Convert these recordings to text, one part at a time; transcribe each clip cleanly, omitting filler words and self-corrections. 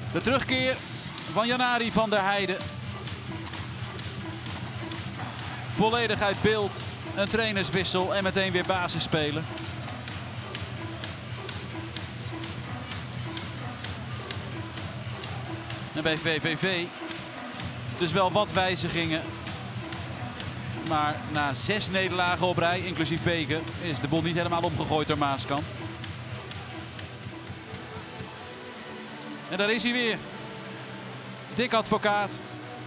De terugkeer van Janari van der Heijden. Volledig uit beeld. Een trainerswissel en meteen weer basis spelen. En bij VVV dus wel wat wijzigingen. Maar na 6 nederlagen op rij, inclusief beker, is de boel niet helemaal omgegooid door Maaskant. En daar is hij weer. Dick Advocaat.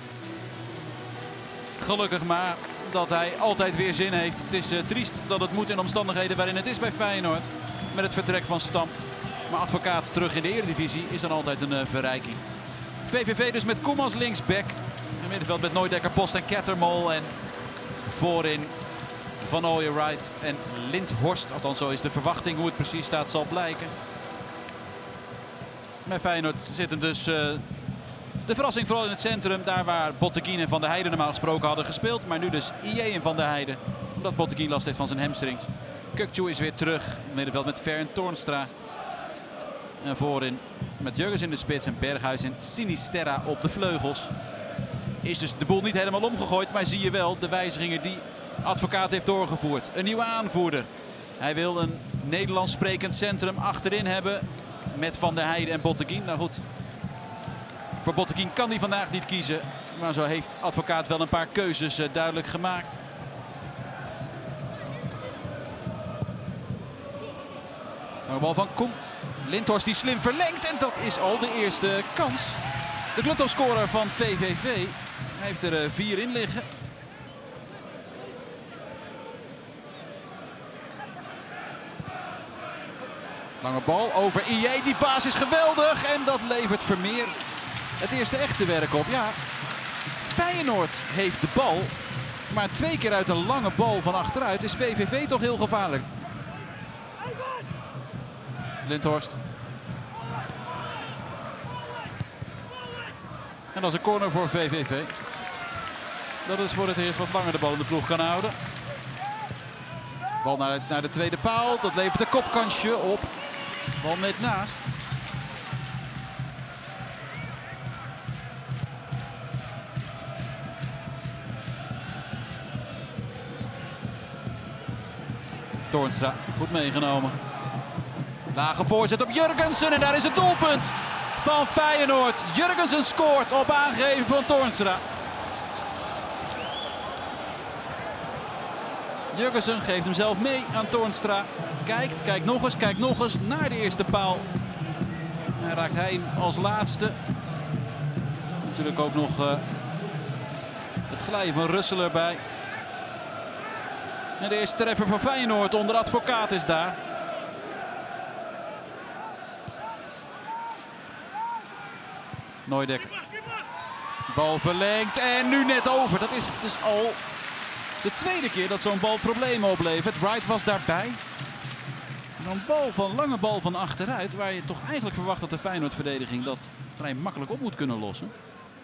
Gelukkig maar dat hij altijd weer zin heeft. Het is triest dat het moet in omstandigheden waarin het is bij Feyenoord. Met het vertrek van Stam. Maar Advocaat terug in de Eredivisie is dan altijd een verrijking. VVV dus met Koem als linksback. In middenveld met Nooidekker, Post en Kettermol. En voorin Van Ooyenwright en Lindhorst. Althans, zo is de verwachting. Hoe het precies staat zal blijken. Bij Feyenoord zit hem dus de verrassing vooral in het centrum. Daar waar Botteguin en Van der Heijden normaal gesproken hadden gespeeld. Maar nu dus IJ en Van der Heijden. Omdat Botteguin last heeft van zijn hamstrings. Kukçu is weer terug. In het middenveld met Ver en Toornstra. En voorin met Jurgens in de spits en Berghuis en Sinisterra op de vleugels. Is dus de boel niet helemaal omgegooid. Maar zie je wel de wijzigingen die Advocaat heeft doorgevoerd. Een nieuwe aanvoerder. Hij wil een Nederlands sprekend centrum achterin hebben. Met Van der Heijden en Botteguin. Nou goed, voor Botteguin kan hij vandaag niet kiezen. Maar zo heeft Advocaat wel een paar keuzes duidelijk gemaakt. Een bal van Koem. Lindhorst die slim verlengt. En dat is al de eerste kans. De clubtopscorer van VVV. Hij heeft er 4 in liggen. Lange bal over IJ. Die paas is geweldig. En dat levert Vermeer het eerste echte werk op. Ja, Feyenoord heeft de bal. Maar 2 keer uit een lange bal van achteruit is VVV toch heel gevaarlijk. Lindhorst. En dat is een corner voor VVV. Dat is voor het eerst wat langer de bal in de ploeg kan houden. Bal naar de tweede paal. Dat levert een kopkansje op. Bal net naast. Toornstra, goed meegenomen. Lage voorzet op Jurgensen en daar is het doelpunt van Feyenoord. Jurgensen scoort op aangeven van Toornstra. Jurgensen geeft hem zelf mee aan Toornstra. Kijkt nog eens naar de eerste paal. En raakt hij als laatste. Natuurlijk ook nog het glijden van Russell erbij. En de eerste treffer van Feyenoord onder Advocaat is daar. Nooidekker. Bal verlengd en nu net over. Dat is dus al de tweede keer dat zo'n bal problemen oplevert. Wright was daarbij. Zo'n lange bal van achteruit. Waar je toch eigenlijk verwacht dat de Feyenoord-verdediging dat vrij makkelijk op moet kunnen lossen.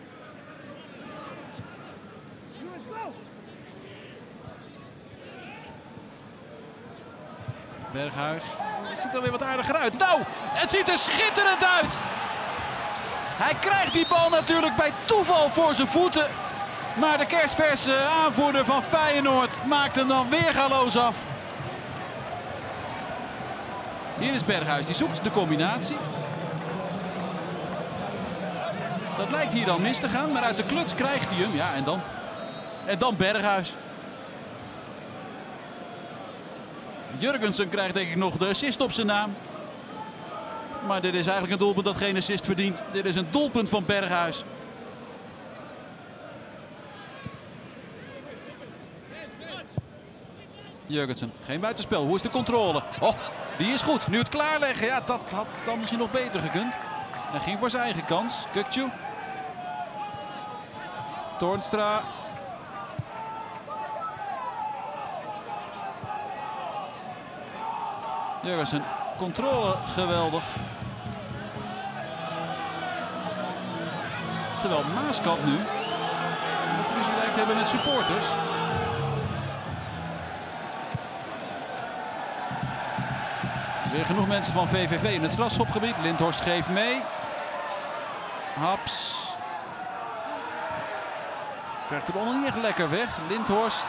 Berghuis. Het ziet er weer wat aardiger uit. Nou, het ziet er schitterend uit. Hij krijgt die bal natuurlijk bij toeval voor zijn voeten. Maar de kerstverse aanvoerder van Feyenoord maakt hem dan weergaloos af. Hier is Berghuis, die zoekt de combinatie. Dat lijkt hier dan mis te gaan, maar uit de kluts krijgt hij hem. Ja, en dan Berghuis. Jurgensen krijgt denk ik nog de assist op zijn naam. Maar dit is eigenlijk een doelpunt dat geen assist verdient. Dit is een doelpunt van Berghuis. Jurgensen, geen buitenspel. Hoe is de controle? Oh, die is goed. Nu het klaarleggen. Ja, dat had dan misschien nog beter gekund. Hij ging voor zijn eigen kans. Kukçu. Toornstra. Jurgensen, controle geweldig. Terwijl Maaskant nu wat ruzie lijkt te hebben met supporters. Weer genoeg mensen van VVV in het strafschopgebied. Lindhorst geeft mee. Haps. Krijgt de bal nog niet echt lekker weg. Lindhorst.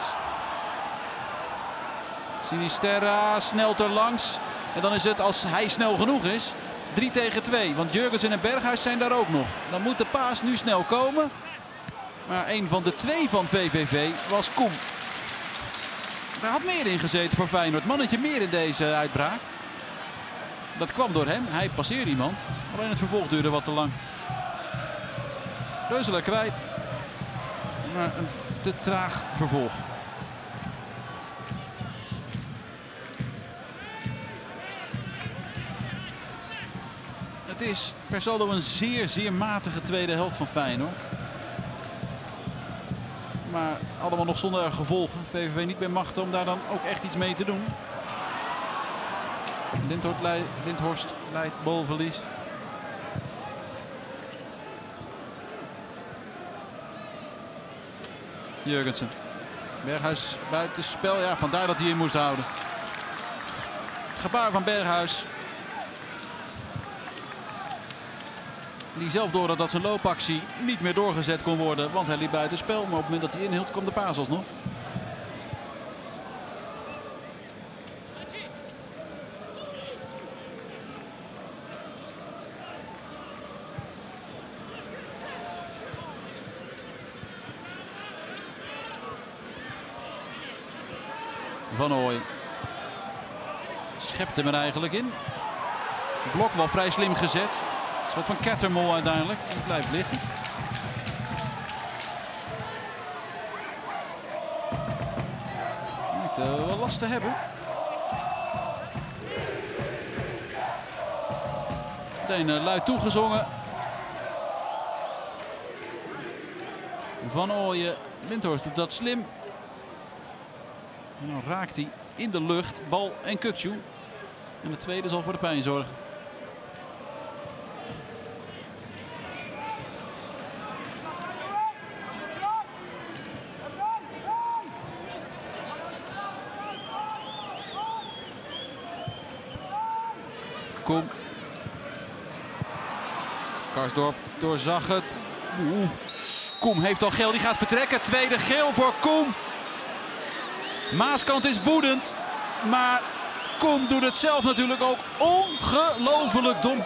Sinisterra snelt er langs. En dan is het, als hij snel genoeg is, 3 tegen 2. Want Jurgensen en Berghuis zijn daar ook nog. Dan moet de paas nu snel komen. Maar een van de 2 van VVV was Koem. Daar had meer in gezeten voor Feyenoord. Mannetje meer in deze uitbraak. Dat kwam door hem. Hij passeerde iemand. Alleen het vervolg duurde wat te lang. Reuseler kwijt. Maar een te traag vervolg. Het is per saldo een zeer matige tweede helft van Feyenoord. Maar allemaal nog zonder gevolgen. VVV niet meer machtig om daar dan ook echt iets mee te doen. Lindhorst leidt balverlies. Jurgensen. Berghuis buitenspel. Ja, vandaar dat hij in moest houden. Het gebaar van Berghuis. Die zelf door dat zijn loopactie niet meer doorgezet kon worden. Want hij liep buitenspel. Maar op het moment dat hij inhield kwam de paas alsnog. Van Ooy schept hem er eigenlijk in. Blok wel vrij slim gezet. Schot van Kettermol uiteindelijk. Die blijft liggen. Lijkt wel last te hebben. Meteen luid toegezongen. Van Ooyen. Lindhorst doet dat slim. En dan raakt hij in de lucht bal en Kukçu. En de tweede zal voor de pijn zorgen. Koem. Karsdorp doorzag het. Koem heeft al geel, die gaat vertrekken. Tweede geel voor Koem. Maaskant is woedend, maar Koem doet het zelf natuurlijk ook ongelooflijk dom.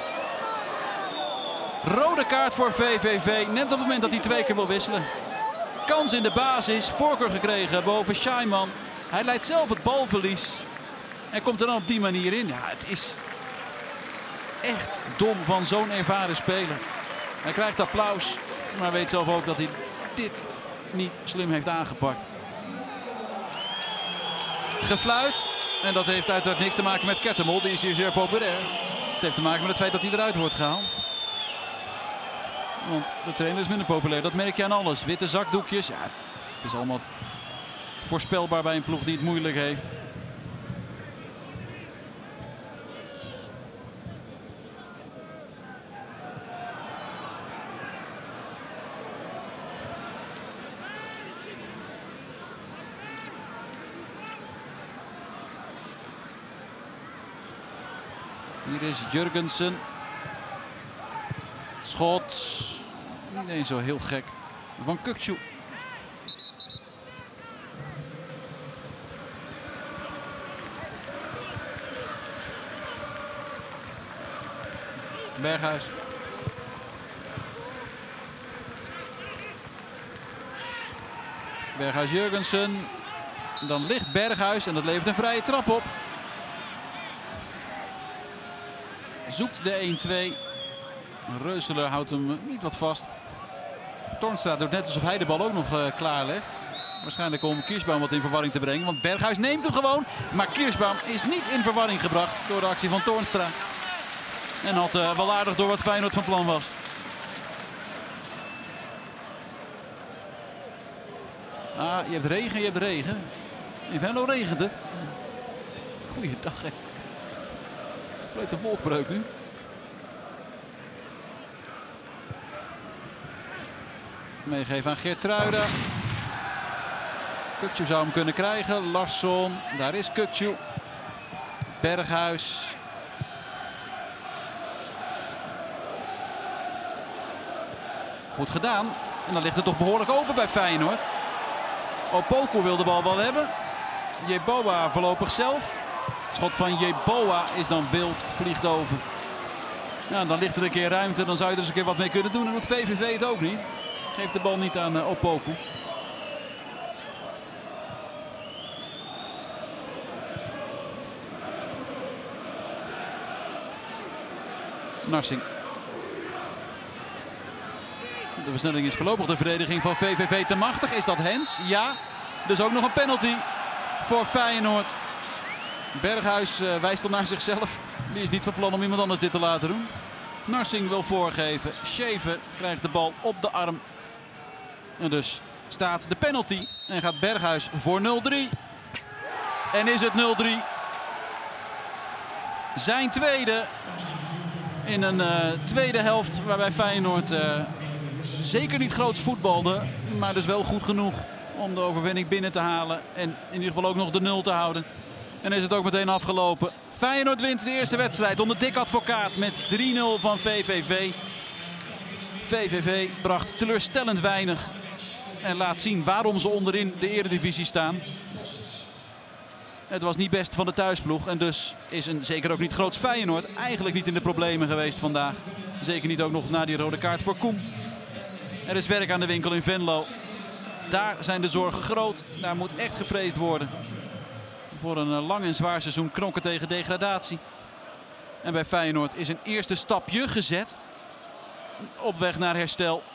Rode kaart voor VVV, net op het moment dat hij 2 keer wil wisselen. Kans in de basis, voorkeur gekregen boven Scheiman. Hij leidt zelf het balverlies en komt er dan op die manier in. Ja, het is echt dom van zo'n ervaren speler. Hij krijgt applaus, maar weet zelf ook dat hij dit niet slim heeft aangepakt. Gefluit. En dat heeft uiteraard niks te maken met Kettermol. Die is hier zeer populair. Het heeft te maken met het feit dat hij eruit wordt gehaald. Want de trainer is minder populair. Dat merk je aan alles. Witte zakdoekjes. Ja, het is allemaal voorspelbaar bij een ploeg die het moeilijk heeft. Hier is Jurgensen. Schot. Niet eens zo heel gek. Van Kukçu. Berghuis. Berghuis Jurgensen. Dan ligt Berghuis en dat levert een vrije trap op. Zoekt de 1-2. Reuseler houdt hem niet wat vast. Toornstra doet net alsof hij de bal ook nog klaar legt. Waarschijnlijk om Kirschbaum wat in verwarring te brengen. Want Berghuis neemt hem gewoon. Maar Kirschbaum is niet in verwarring gebracht door de actie van Toornstra. En had wel aardig door wat Feyenoord van plan was. Ah, je hebt regen, je hebt regen. In Venlo regent het. Goeiedag, hè. Complete wolkbreuk nu. Meegeven aan Geertruida. Kukçu zou hem kunnen krijgen. Larsson, daar is Kukçu. Berghuis. Goed gedaan. En dan ligt het toch behoorlijk open bij Feyenoord. Opoku wil de bal wel hebben. Yeboah voorlopig zelf. Het schot van Yeboah is dan wild, vliegt over. Ja, dan ligt er een keer ruimte, dan zou je er eens een keer wat mee kunnen doen. En doet VVV het ook niet. Geeft de bal niet aan Opoku. Narsing. De versnelling is voorlopig de verdediging van VVV te machtig. Is dat Hens? Ja. Dus ook nog een penalty voor Feyenoord. Berghuis wijst al naar zichzelf. Die is niet van plan om iemand anders dit te laten doen. Narsing wil voorgeven. Scheven krijgt de bal op de arm. En dus staat de penalty. En gaat Berghuis voor 0-3. En is het 0-3. Zijn tweede. In een tweede helft waarbij Feyenoord zeker niet groots voetbalde. Maar dus wel goed genoeg om de overwinning binnen te halen. En in ieder geval ook nog de 0 te houden. En is het ook meteen afgelopen. Feyenoord wint de eerste wedstrijd onder Dick Advocaat met 3-0 van VVV. VVV bracht teleurstellend weinig. En laat zien waarom ze onderin de Eredivisie staan. Het was niet best van de thuisploeg. En dus is een zeker ook niet groots Feyenoord eigenlijk niet in de problemen geweest vandaag. Zeker niet ook nog na die rode kaart voor Koem. Er is werk aan de winkel in Venlo. Daar zijn de zorgen groot. Daar moet echt gevreesd worden. Voor een lang en zwaar seizoen knokken tegen degradatie. En bij Feyenoord is een eerste stapje gezet. Op weg naar herstel.